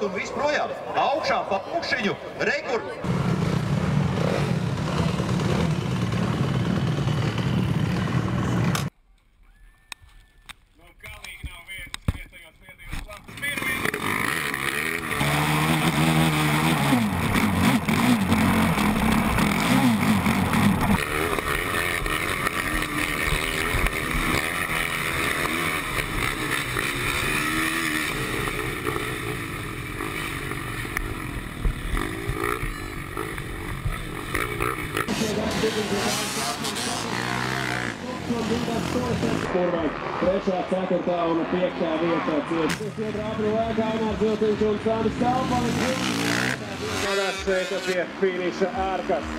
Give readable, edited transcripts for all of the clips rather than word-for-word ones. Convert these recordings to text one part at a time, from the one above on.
nost un viss projām. Augšā pa pukšiņu, rekur. Kurvēt 3., 4. un 5. vietā cieši. Otrā ātru laikā Ainārs Viltiņš un Sandis Kalpanis. Nodās šeit pie finiša ārkas.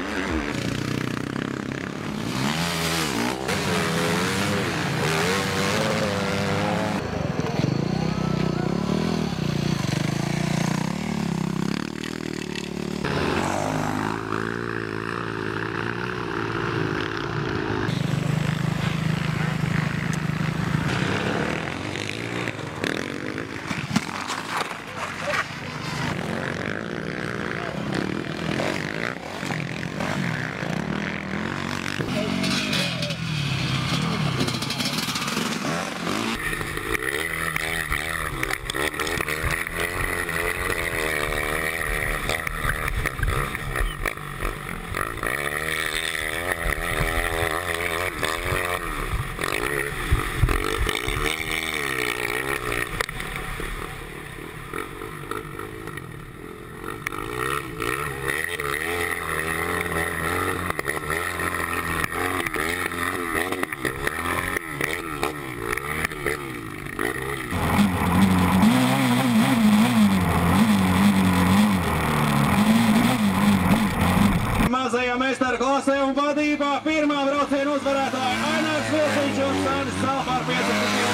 Mazajā meistaru klasē un vadībā pirmā brauciena uzvarētāja Ainārs Viltiņš un Sandis Kalpanis 15.